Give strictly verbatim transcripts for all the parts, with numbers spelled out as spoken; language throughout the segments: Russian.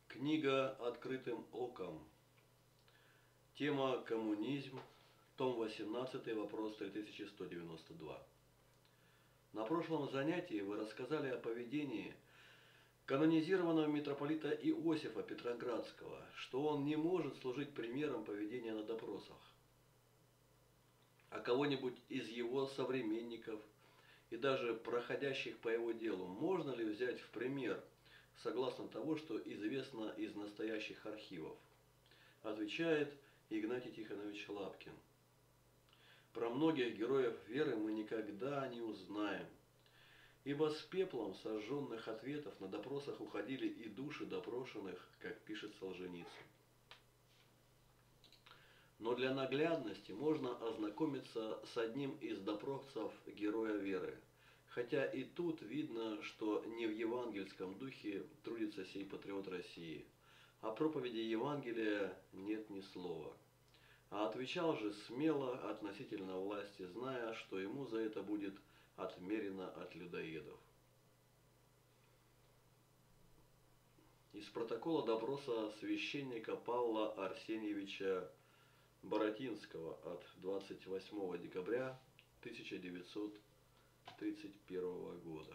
Книга «Открытым оком». Тема «Коммунизм». Том восемнадцатый, вопрос три тысячи сто девяносто два. На прошлом занятии вы рассказали о поведении канонизированного митрополита Иосифа Петроградского, что он не может служить примером поведения на допросах. А кого-нибудь из его современников и даже проходящих по его делу можно ли взять в пример, согласно того, что известно из настоящих архивов? Отвечает Игнатий Тихонович Лапкин. Про многих героев веры мы никогда не узнаем, ибо с пеплом сожженных ответов на допросах уходили и души допрошенных, как пишет Солженицын. Но для наглядности можно ознакомиться с одним из допросов героя веры, хотя и тут видно, что не в евангельском духе трудится сей патриот России, а проповеди Евангелия нет ни слова. А отвечал же смело относительно власти, зная, что ему за это будет отмерено от людоедов. Из протокола допроса священника Павла Арсеньевича Боротинского от двадцать восьмого декабря тысяча девятьсот тридцать первого года.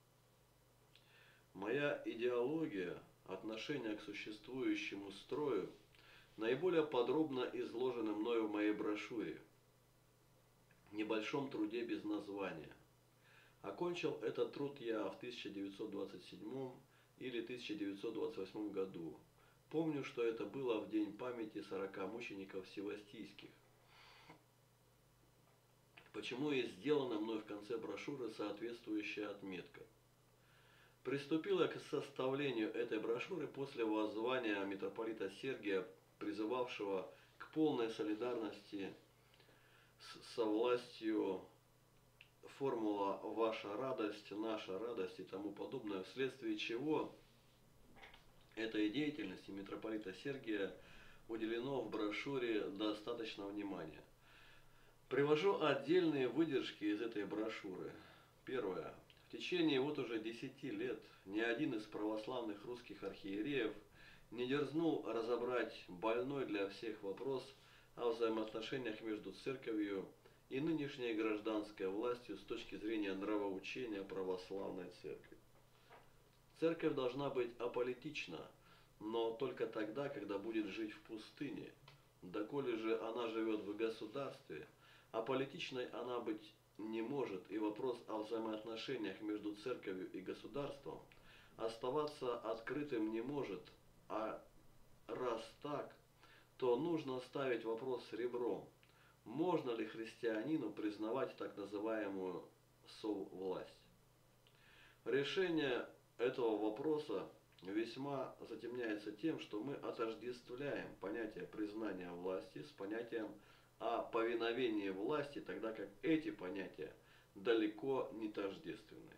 Моя идеология отношения к существующему строю наиболее подробно изложена мною в моей брошюре «Небольшом труде без названия». Окончил этот труд я в тысяча девятьсот двадцать седьмом или тысяча девятьсот двадцать восьмом году. Помню, что это было в день памяти сорока мучеников севастийских. Почему и сделана мной в конце брошюры соответствующая отметка. Приступил я к составлению этой брошюры после воззвания митрополита Сергия, призывавшего к полной солидарности со властью, формула «ваша радость», «наша радость» и тому подобное, вследствие чего этой деятельности митрополита Сергия уделено в брошюре достаточно внимания. Привожу отдельные выдержки из этой брошюры. Первое. В течение вот уже десяти лет ни один из православных русских архиереев не дерзнул разобрать больной для всех вопрос о взаимоотношениях между церковью и нынешней гражданской властью с точки зрения нравоучения православной церкви. Церковь должна быть аполитична, но только тогда, когда будет жить в пустыне. Доколе же она живет в государстве, аполитичной она быть не может, и вопрос о взаимоотношениях между церковью и государством оставаться открытым не может, а раз так, то нужно ставить вопрос ребром. Можно ли христианину признавать так называемую совласть? Решение этого вопроса весьма затемняется тем, что мы отождествляем понятие признания власти с понятием о повиновении власти, тогда как эти понятия далеко не тождественные.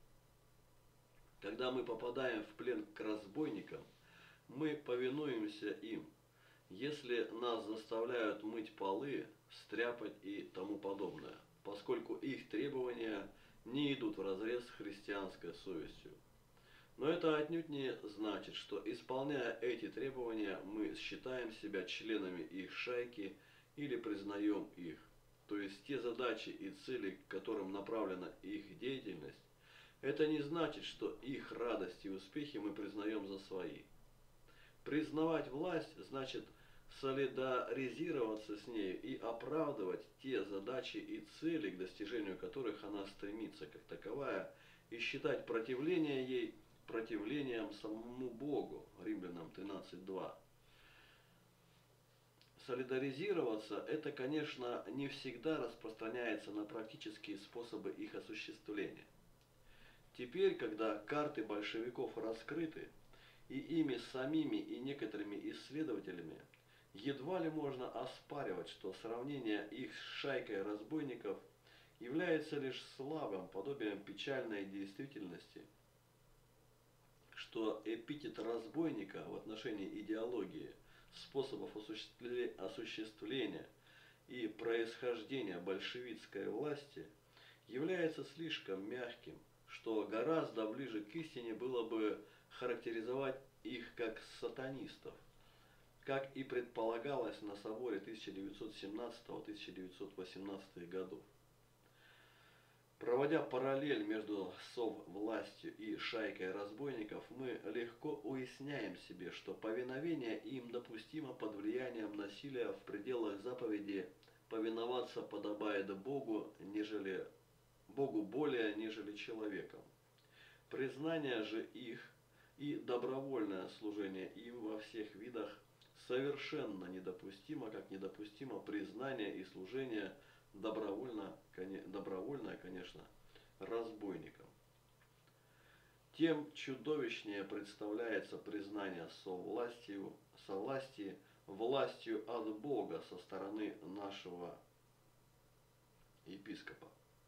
Когда мы попадаем в плен к разбойникам, мы повинуемся им. Если нас заставляют мыть полы, стряпать и тому подобное, поскольку их требования не идут вразрез с христианской совестью. Но это отнюдь не значит, что, исполняя эти требования, мы считаем себя членами их шайки или признаем их. То есть те задачи и цели, к которым направлена их деятельность, это не значит, что их радость и успехи мы признаем за свои. Признавать власть значит солидаризироваться с нею и оправдывать те задачи и цели, к достижению которых она стремится как таковая, и считать противление ей противлением самому Богу. Римлянам тринадцать два. Солидаризироваться – это, конечно, не всегда распространяется на практические способы их осуществления. Теперь, когда карты большевиков раскрыты, и ими самими, и некоторыми исследователями, едва ли можно оспаривать, что сравнение их с шайкой разбойников является лишь слабым подобием печальной действительности, что эпитет разбойника в отношении идеологии, способов осуществления и происхождения большевистской власти является слишком мягким, что гораздо ближе к истине было бы характеризовать их как сатанистов, как и предполагалось на соборе тысяча девятьсот семнадцатого — тысяча девятьсот восемнадцатого годов. Проводя параллель между соввластью и шайкой разбойников, мы легко уясняем себе, что повиновение им допустимо под влиянием насилия в пределах заповеди «повиноваться подобает Богу, нежели, Богу более, нежели человеком». Признание же их и добровольное служение им во всех видах совершенно недопустимо, как недопустимо признание и служение добровольно, добровольное, конечно, разбойникам. Тем чудовищнее представляется признание совластию, совластии властью от Бога со стороны нашего епископа.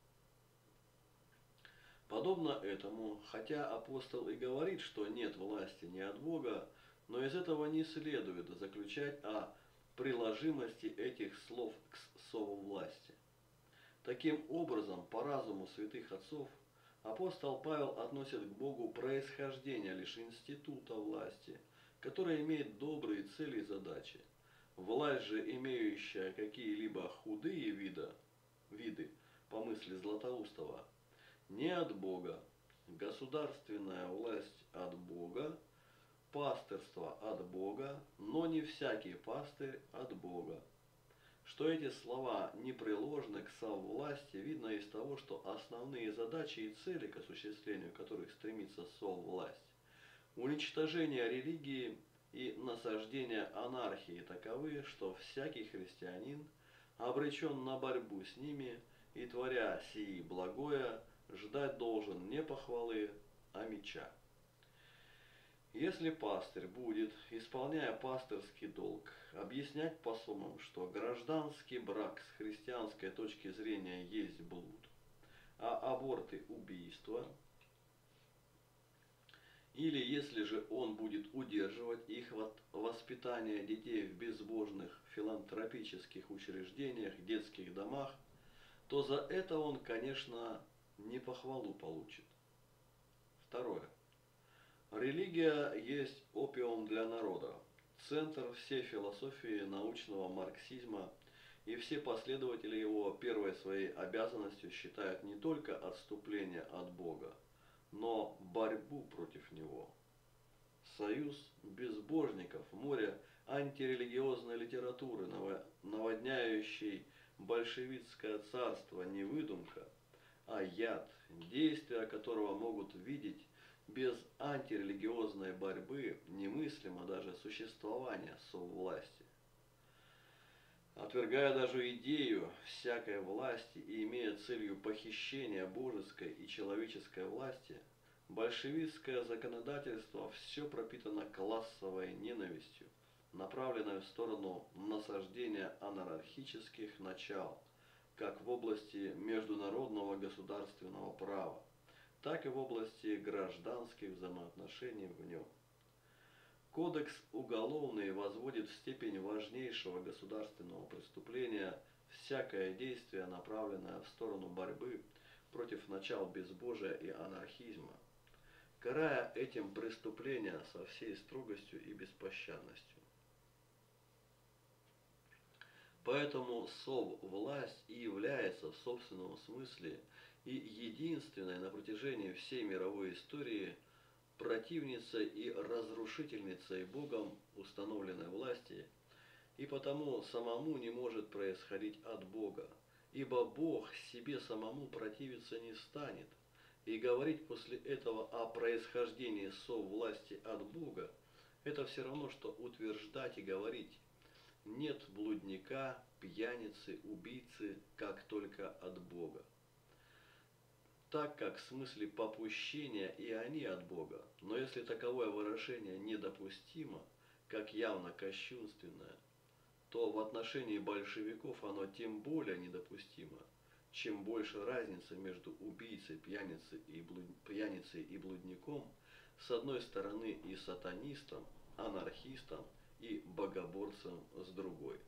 Подобно этому, хотя апостол и говорит, что нет власти ни от Бога, но из этого не следует заключать о приложимости этих слов к совласти. Таким образом, по разуму святых отцов, апостол Павел относит к Богу происхождение лишь института власти, который имеет добрые цели и задачи. Власть же, имеющая какие-либо худые вида, виды, по мысли Златоустова, не от Бога, государственная власть от Бога, пастырство от Бога, но не всякий пастырь от Бога. Что эти слова непреложны к соввласти, видно из того, что основные задачи и цели, к осуществлению которых стремится соввласть, уничтожение религии и насаждение анархии таковы, что всякий христианин обречен на борьбу с ними и, творя сии благое, ждать должен не похвалы, а меча. Если пастырь будет, исполняя пастырский долг, объяснять пасомам, что гражданский брак с христианской точки зрения есть блуд, а аборты – убийство, или если же он будет удерживать их воспитание детей в безбожных филантропических учреждениях, детских домах, то за это он, конечно, не похвалу получит. Второе. Религия есть опиум для народа, центр всей философии научного марксизма, и все последователи его первой своей обязанностью считают не только отступление от Бога, но борьбу против Него. Союз безбожников, море антирелигиозной литературы, наводняющий большевистское царство, не выдумка, а яд, действия которого могут видеть без антирелигиозной борьбы немыслимо даже существование соввласти. Отвергая даже идею всякой власти и имея целью похищения божеской и человеческой власти, большевистское законодательство все пропитано классовой ненавистью, направленной в сторону насаждения анархических начал, как в области международного государственного права, так и в области гражданских взаимоотношений в нем. Кодекс уголовный возводит в степень важнейшего государственного преступления всякое действие, направленное в сторону борьбы против начал безбожия и анархизма, карая этим преступления со всей строгостью и беспощадностью. Поэтому соввласть и является в собственном смысле и единственной на протяжении всей мировой истории противницей и разрушительницей Богом установленной власти, и потому самому не может происходить от Бога, ибо Бог себе самому противиться не станет, и говорить после этого о происхождении соввласти от Бога – это все равно, что утверждать и говорить: нет блудника, пьяницы, убийцы, как только от Бога. Так как в смысле попущения и они от Бога, но если таковое выражение недопустимо, как явно кощунственное, то в отношении большевиков оно тем более недопустимо, чем больше разница между убийцей, пьяницей и, блуд... пьяницей и блудником с одной стороны и сатанистом, анархистом и богоборцем с другой.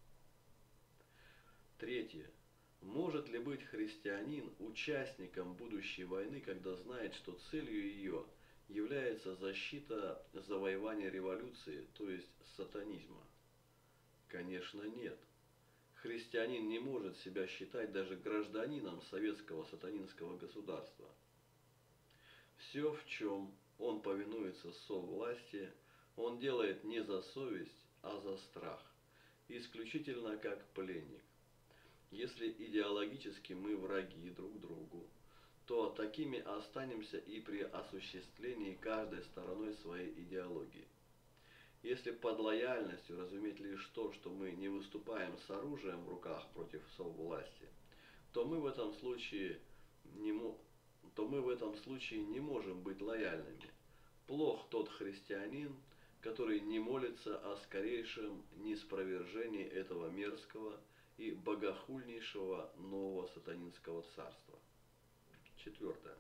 Третье. Может ли быть христианин участником будущей войны, когда знает, что целью ее является защита завоевания революции, то есть сатанизма? Конечно, нет. Христианин не может себя считать даже гражданином советского сатанинского государства. Все, в чем он повинуется совласти, он делает не за совесть, а за страх, исключительно как пленник. Если идеологически мы враги друг другу, то такими останемся и при осуществлении каждой стороной своей идеологии. Если под лояльностью разуметь лишь то, что мы не выступаем с оружием в руках против соввласти, то мы в этом случае не, то мы в этом случае не можем быть лояльными. Плох тот христианин, который не молится о скорейшем ниспровержении этого мерзкого и богохульнейшего нового сатанинского царства. Четвертое.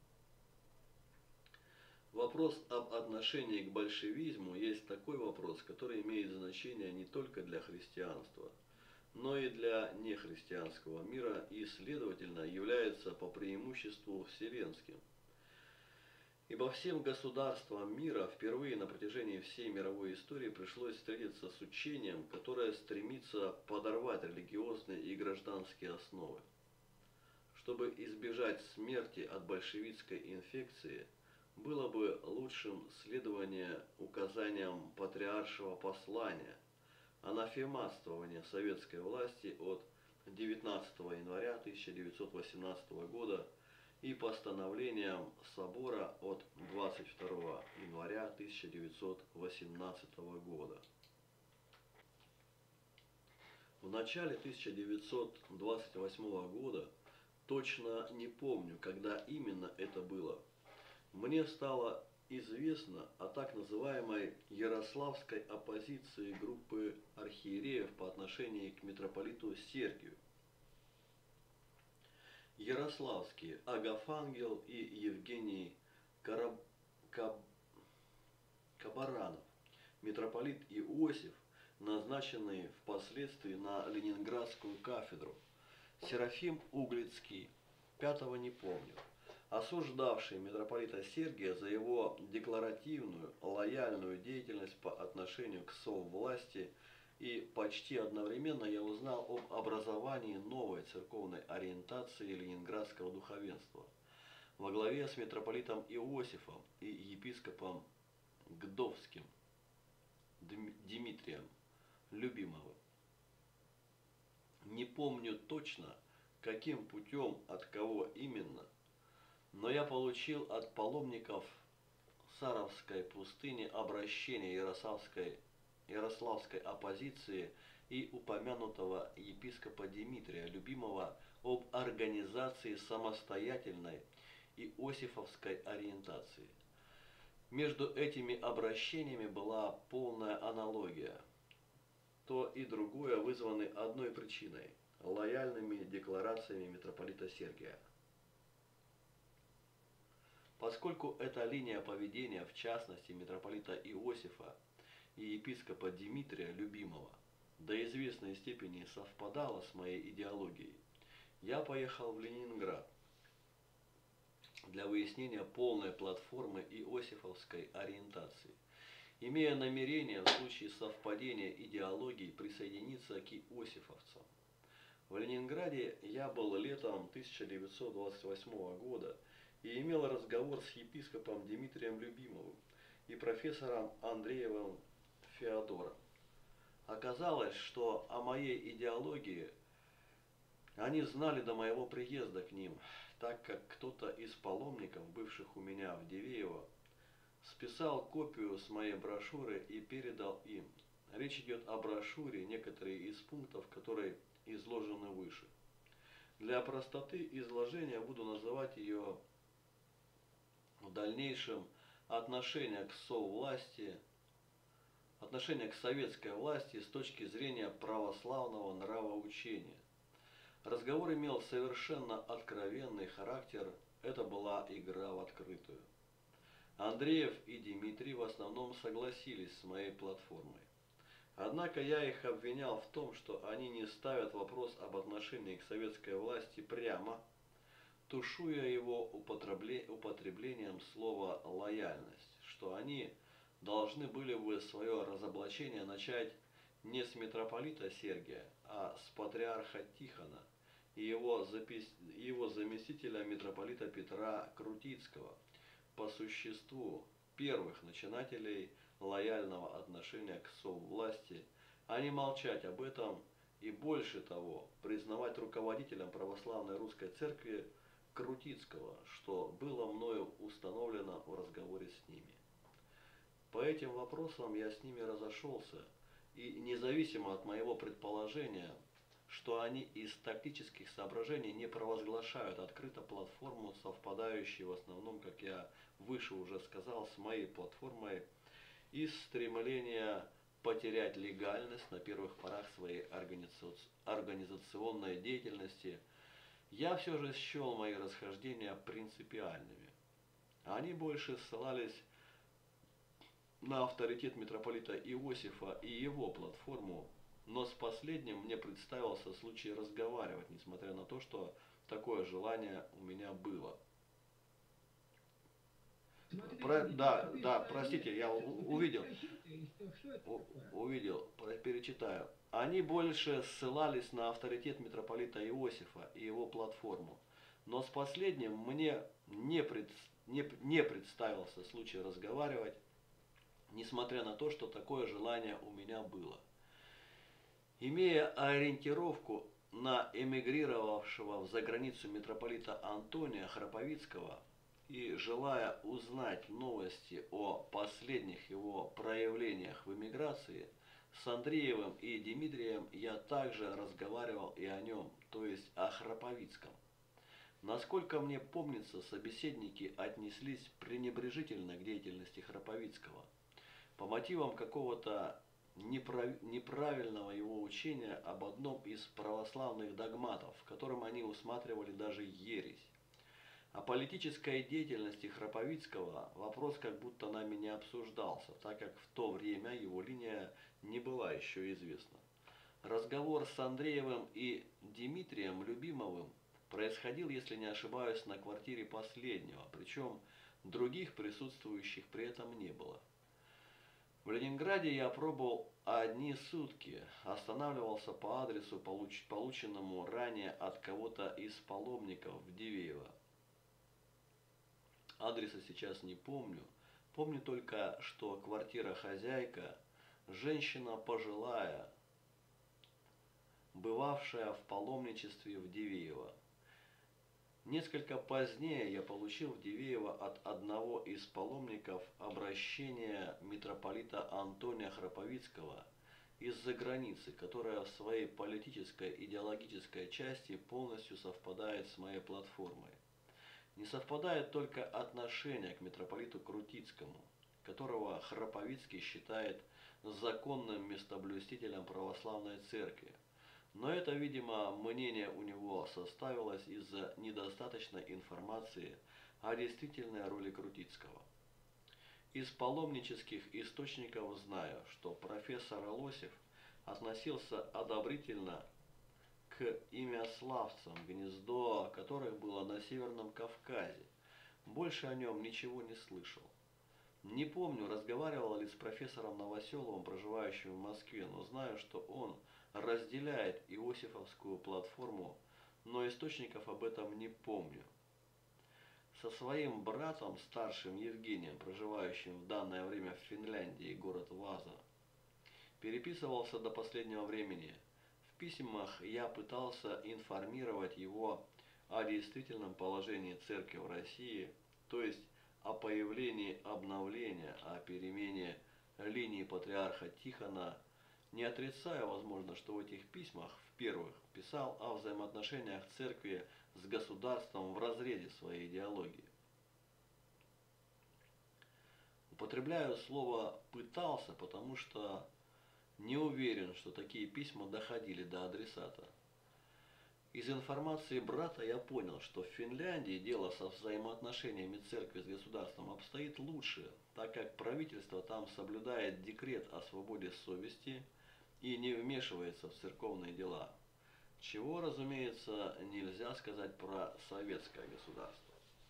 Вопрос об отношении к большевизму есть такой вопрос, который имеет значение не только для христианства, но и для нехристианского мира и, следовательно, является по преимуществу вселенским. Ибо всем государствам мира впервые на протяжении всей мировой истории пришлось встретиться с учением, которое стремится подорвать религиозные и гражданские основы. Чтобы избежать смерти от большевистской инфекции, было бы лучшим следование указаниям патриаршего послания, анафематствования советской власти от девятнадцатого января тысяча девятьсот восемнадцатого года и постановлениям собора от двадцать второго января тысяча девятьсот восемнадцатого года. В начале тысяча девятьсот двадцать восьмого года, точно не помню, когда именно это было, мне стало известно о так называемой ярославской оппозиции группы архиереев по отношению к митрополиту Сергию. Ярославские Агафангел и Евгений Караб... Каб... Кабаранов, митрополит Иосиф, назначенный впоследствии на Ленинградскую кафедру, Серафим Углицкий, пятого не помню, осуждавший митрополита Сергия за его декларативную, лояльную деятельность по отношению к соввласти, и почти одновременно я узнал об образовании новой церковной ориентации ленинградского духовенства во главе с митрополитом Иосифом и епископом Гдовским Дмитрием Любимовым. Не помню точно, каким путем, от кого именно, но я получил от паломников Саровской пустыни обращение Ярославской, Ярославской оппозиции и упомянутого епископа Дмитрия Любимова об организации самостоятельной иосифовской ориентации. Между этими обращениями была полная аналогия. То и другое вызваны одной причиной – лояльными декларациями митрополита Сергия. Поскольку эта линия поведения, в частности митрополита Иосифа и епископа Дмитрия Любимова, до известной степени совпадала с моей идеологией, я поехал в Ленинград для выяснения полной платформы иосифовской ориентации, имея намерение в случае совпадения идеологий присоединиться к иосифовцам. В Ленинграде я был летом тысяча девятьсот двадцать восьмого года и имел разговор с епископом Дмитрием Любимовым и профессором Андреевым Феодором. Оказалось, что о моей идеологии они знали до моего приезда к ним, так как кто-то из паломников, бывших у меня в Дивеево, списал копию с моей брошюры и передал им. Речь идет о брошюре, некоторые из пунктов, которые изложены выше. Для простоты изложения буду называть ее в дальнейшем отношение к соввласти, отношение к советской власти с точки зрения православного нравоучения. Разговор имел совершенно откровенный характер, это была игра в открытую. Андреев и Дмитрий в основном согласились с моей платформой. Однако я их обвинял в том, что они не ставят вопрос об отношении к советской власти прямо, тушуя его употреблением слова «лояльность», что они должны были бы свое разоблачение начать не с митрополита Сергия, а с патриарха Тихона и его, запис... его заместителя митрополита Петра Крутицкого, по существу первых начинателей лояльного отношения к соввласти, а не молчать об этом и, больше того, признавать руководителем православной русской церкви Крутицкого, что было мною установлено в разговоре с ними. По этим вопросам я с ними разошелся, и независимо от моего предположения, что они из тактических соображений не провозглашают открыто платформу, совпадающую в основном, как я выше уже сказал, с моей платформой, из стремления потерять легальность на первых порах своей организационной деятельности, я все же счел мои расхождения принципиальными. Они больше ссылались на авторитет митрополита Иосифа и его платформу, но с последним мне представился случай разговаривать, несмотря на то, что такое желание у меня было. Смотри, Про, где да, написано да, «нет», простите, я это у- ты увидел, прочитай, что, что это у- такое? увидел, про- перечитаю. Они больше ссылались на авторитет митрополита Иосифа и его платформу, но с последним мне не, пред, не, не представился случай разговаривать, несмотря на то, что такое желание у меня было. Имея ориентировку на эмигрировавшего в заграницу митрополита Антония Храповицкого и желая узнать новости о последних его проявлениях в эмиграции, с Андреевым и Дмитрием я также разговаривал и о нем, то есть о Храповицком. Насколько мне помнится, собеседники отнеслись пренебрежительно к деятельности Храповицкого по мотивам какого-то неправильного его учения об одном из православных догматов, в котором они усматривали даже ересь. О политической деятельности Храповицкого вопрос как будто нами не обсуждался, так как в то время его линия не была еще известна. Разговор с Андреевым и Дмитрием Любимовым происходил, если не ошибаюсь, на квартире последнего, причем других присутствующих при этом не было. В Ленинграде я пробыл одни сутки, останавливался по адресу, получ, полученному ранее от кого-то из паломников в Дивеево. Адреса сейчас не помню, помню только, что квартира-хозяйка, женщина пожилая, бывавшая в паломничестве в Дивеево. Несколько позднее я получил в Дивеево от одного из паломников обращение митрополита Антония Храповицкого из-за границы, которая в своей политической идеологической части полностью совпадает с моей платформой. Не совпадает только отношение к митрополиту Крутицкому, которого Храповицкий считает законным местоблюстителем православной церкви. Но это, видимо, мнение у него составилось из-за недостаточной информации о действительной роли Крутицкого. Из паломнических источников знаю, что профессор Лосев относился одобрительно к имяславцам, гнездо которых было на Северном Кавказе. Больше о нем ничего не слышал. Не помню, разговаривал ли с профессором Новоселовым, проживающим в Москве, но знаю, что он разделяет иосифовскую платформу, но источников об этом не помню. Со своим братом, старшим Евгением, проживающим в данное время в Финляндии, город Ваза, переписывался до последнего времени. В письмах я пытался информировать его о действительном положении церкви в России, то есть о появлении обновления, о перемене линии патриарха Тихона, не отрицая, возможно, что в этих письмах, в-первых, писал о взаимоотношениях церкви с государством в разрезе своей идеологии. Употребляю слово «пытался», потому что не уверен, что такие письма доходили до адресата. Из информации брата я понял, что в Финляндии дело со взаимоотношениями церкви с государством обстоит лучше, так как правительство там соблюдает декрет о свободе совести и не вмешивается в церковные дела. Чего, разумеется, нельзя сказать про советское государство.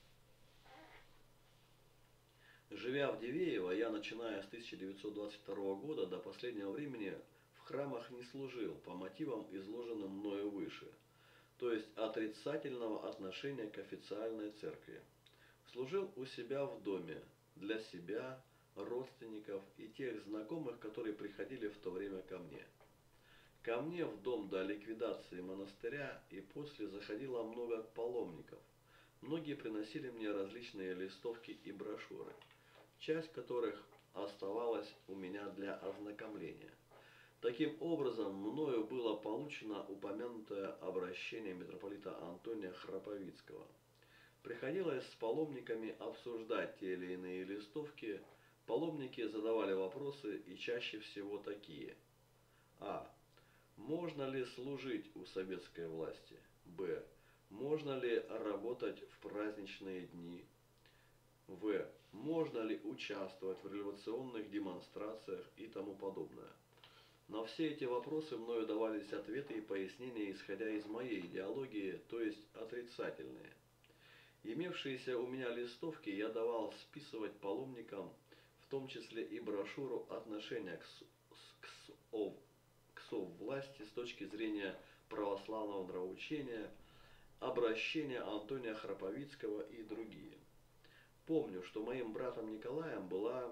Живя в Дивеево, я, начиная с тысяча девятьсот двадцать второго года до последнего времени, в храмах не служил по мотивам, изложенным мною выше, то есть отрицательного отношения к официальной церкви. Служил у себя в доме, для себя, родственников и тех знакомых, которые приходили в то время ко мне. Ко мне в дом до ликвидации монастыря и после заходило много паломников. Многие приносили мне различные листовки и брошюры, часть которых оставалась у меня для ознакомления. Таким образом, мною было получено упомянутое обращение митрополита Антония Храповицкого. Приходилось с паломниками обсуждать те или иные листовки. Паломники задавали вопросы, и чаще всего такие. А. Можно ли служить у советской власти? Б. Можно ли работать в праздничные дни? В. Можно ли участвовать в революционных демонстрациях и тому подобное? На все эти вопросы мною давались ответы и пояснения, исходя из моей идеологии, то есть отрицательные. Имевшиеся у меня листовки я давал списывать паломникам, в том числе и брошюру отношения к, к, к соввласти с точки зрения православного нравоучения, обращения Антония Храповицкого и другие. Помню, что моим братом Николаем была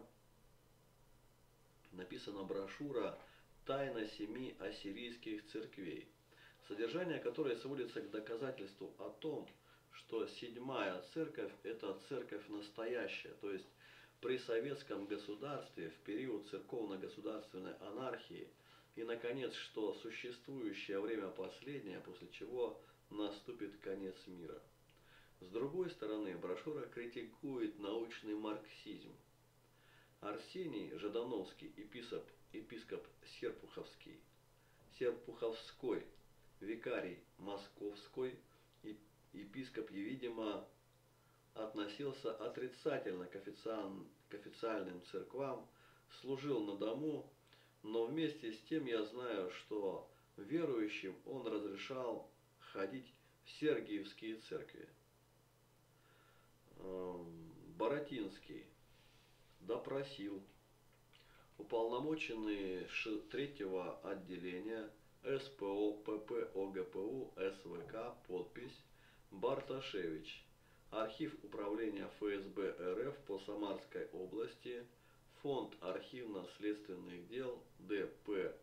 написана брошюра «Тайна семи ассирийских церквей», содержание которой сводится к доказательству о том, что седьмая церковь – это церковь настоящая, то есть при советском государстве в период церковно-государственной анархии, и, наконец, что существующее время последнее, после чего наступит конец мира. С другой стороны, брошюра критикует научный марксизм. Арсений Ждановский, епископ, епископ Серпуховский, Серпуховской, викарий Московской, епископ, видимо, относился отрицательно к, официаль... к официальным церквам, служил на дому, но вместе с тем я знаю, что верующим он разрешал ходить в Сергиевские церкви. Боротинский допросил уполномоченный третьего отделения СПО ПП ОГПУ СВК, подпись Барташевич, архив управления ФСБ РФ по Самарской области, фонд архивно-следственных дел ДП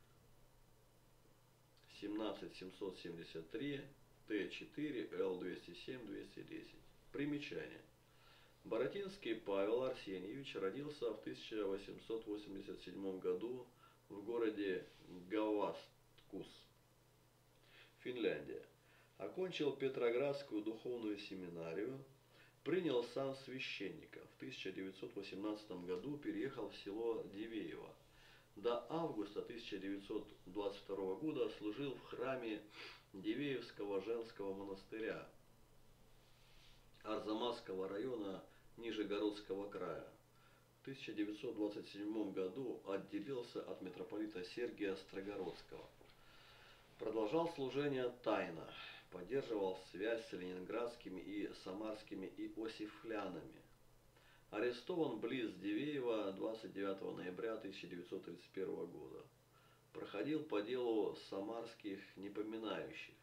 семнадцать семьсот семьдесят три Т четыре Л двести семь двести десять. Примечание. Боротинский Павел Арсеньевич родился в тысяча восемьсот восемьдесят седьмом году в городе Гаваскус, Финляндия. Окончил Петроградскую духовную семинарию, принял сан священника. В тысяча девятьсот восемнадцатом году переехал в село Дивеево. До августа тысяча девятьсот двадцать второго года служил в храме Дивеевского женского монастыря Арзамасского района Нижегородского края. В тысяча девятьсот двадцать седьмом году отделился от митрополита Сергия Строгородского. Продолжал служение тайно, поддерживал связь с ленинградскими и самарскими иосифлянами. Арестован близ Дивеева двадцать девятого ноября тысяча девятьсот тридцать первого года. Проходил по делу самарских непоминающих,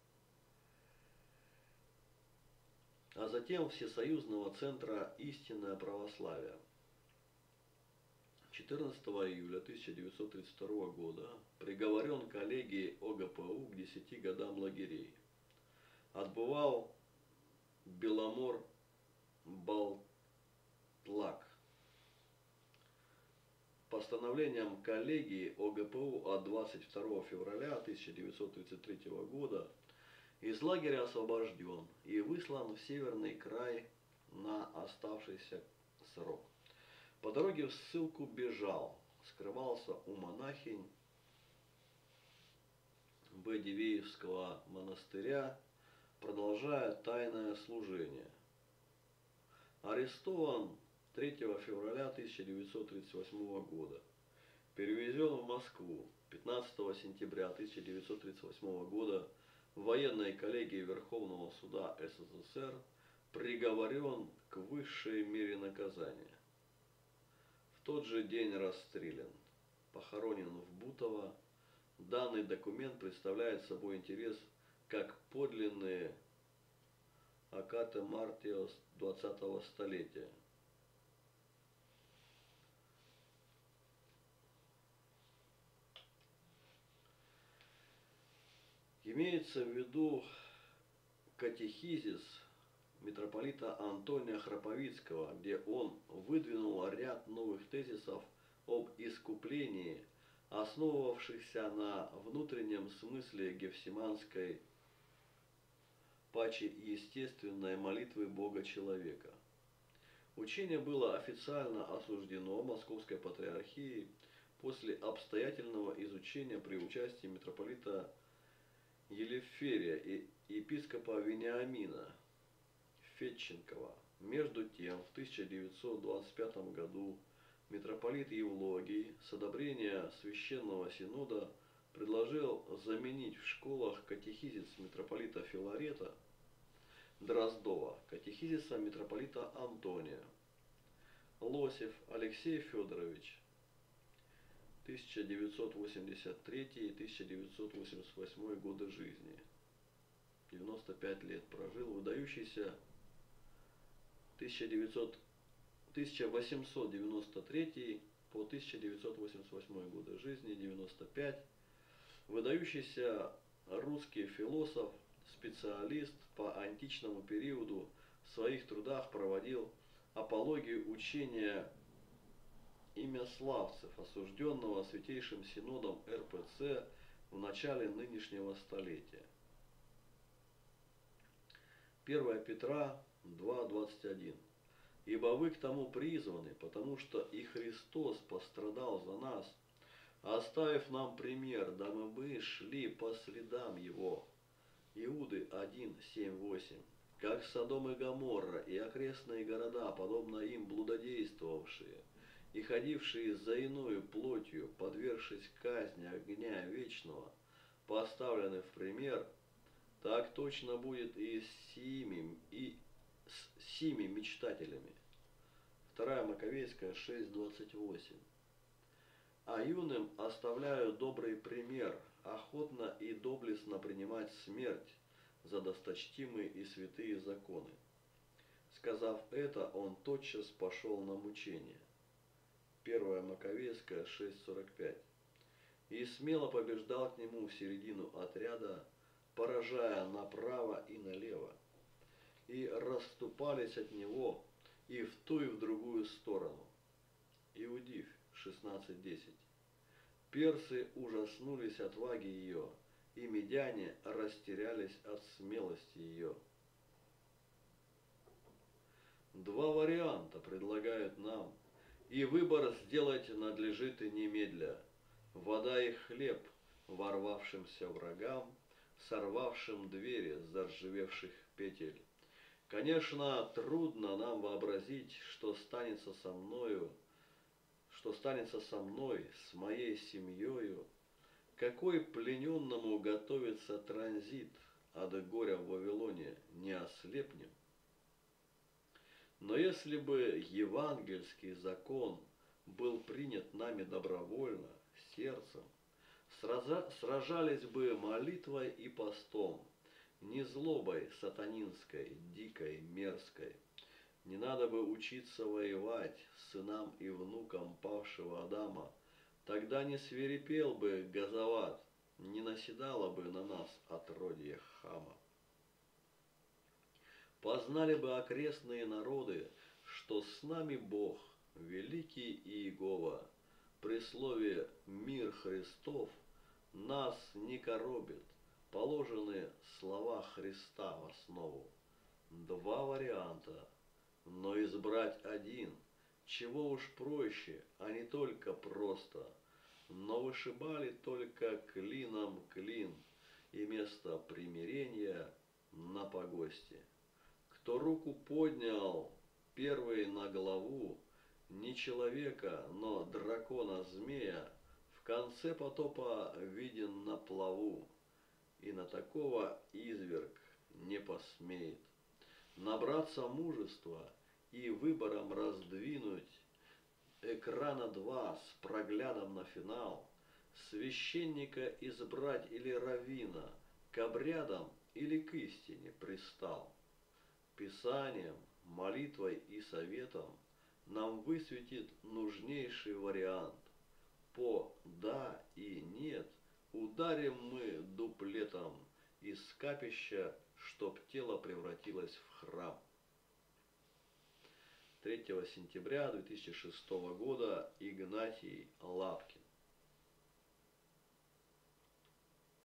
а затем Всесоюзного центра «Истинное православие». четырнадцатого июля тысяча девятьсот тридцать второго года приговорен коллегией ОГПУ к десяти годам лагерей. Отбывал Беломор-Балтлак. Постановлением коллегии ОГПУ от двадцать второго февраля тысяча девятьсот тридцать третьего года из лагеря освобожден и выслан в Северный край на оставшийся срок. По дороге в ссылку бежал, скрывался у монахинь Б. Дивеевского монастыря, продолжая тайное служение. Арестован третьего февраля тысяча девятьсот тридцать восьмого года. перевезен в Москву пятнадцатого сентября тысяча девятьсот тридцать восьмого года военной коллегией Верховного суда СССР, приговорен к высшей мере наказания. В тот же день расстрелян, похоронен в Бутово. Данный документ представляет собой интерес как подлинные акаты Мартиос двадцатого столетия. Имеется в виду катехизис митрополита Антония Храповицкого, где он выдвинул ряд новых тезисов об искуплении, основывавшихся на внутреннем смысле гефсиманской паче естественной молитвы Бога-человека. Учение было официально осуждено Московской Патриархией после обстоятельного изучения при участии митрополита Елеферия и епископа Вениамина Федченкова. Между тем, в тысяча девятьсот двадцать пятом году митрополит Евлогий с одобрения Священного Синода предложил заменить в школах катехизис митрополита Филарета Дроздова катехизисом митрополита Антония. Лосев Алексей Федорович, тысяча девятьсот восемьдесят третий — тысяча девятьсот восемьдесят восьмой годы жизни. девяносто пять лет прожил, выдающийся тысяча восемьсот девяносто третий по тысяча девятьсот восемьдесят восьмой годы жизни, девяносто пять, выдающийся русский философ, специалист по античному периоду, в своих трудах проводил апологию учения имяславцев, осужденного Святейшим Синодом эр пэ цэ в начале нынешнего столетия. первое Петра два двадцать один. Ибо вы к тому призваны, потому что и Христос пострадал за нас, оставив нам пример, дабы мы шли по следам Его. Иуды один семь восемь. Как Содом и Гоморра и окрестные города, подобно им блудодействовавшие и ходившие за иною плотью, подвергшись казни огня вечного, поставлены в пример, так точно будет и с сими, и с сими мечтателями. вторая Маковейская шесть двадцать восемь. А юным оставляю добрый пример, охотно и доблестно принимать смерть за досточтимые и святые законы. Сказав это, он тотчас пошел на мучение. первая Маковейская шесть сорок пять. И смело побеждал к нему в середину отряда, поражая направо и налево. И расступались от него и в ту и в другую сторону. Иудив шестнадцать десять. Персы ужаснулись отваги ее, и медяне растерялись от смелости ее. Два варианта предлагают нам, и выбор сделать надлежит и немедля. Вода и хлеб ворвавшимся врагам, сорвавшим двери с заржавевших петель. Конечно, трудно нам вообразить, что станется со мною, что станется со мной, с моей семьёю, какой плененному готовится транзит от горя в Вавилоне, не ослепнем. Но если бы евангельский закон был принят нами добровольно, сердцем, сраза, сражались бы молитвой и постом, не злобой сатанинской, дикой, мерзкой. Не надо бы учиться воевать сынам и внукам павшего Адама. Тогда не свирепел бы Газават, не наседало бы на нас отродье Хама. Познали бы окрестные народы, что с нами Бог, великий Иегова, при слове «мир Христов» нас не коробит, положены слова Христа в основу. Два варианта, но избрать один, чего уж проще, а не только просто. Но вышибали только клином клин, и место примирения на погосте. Кто руку поднял первый на голову, не человека, но дракона-змея, В конце потопа виден на плаву, и на такого изверг не посмеет. Набраться мужества и выбором раздвинуть экрана два с проглядом на финал, священника избрать или раввина, к обрядам или к истине пристал. Писанием, молитвой и советом нам высветит нужнейший вариант. По «да» и «нет» ударим мы дуплетом из капища, чтоб тело превратилось в храм. третьего сентября две тысячи шестого года Игнатий Лапкин.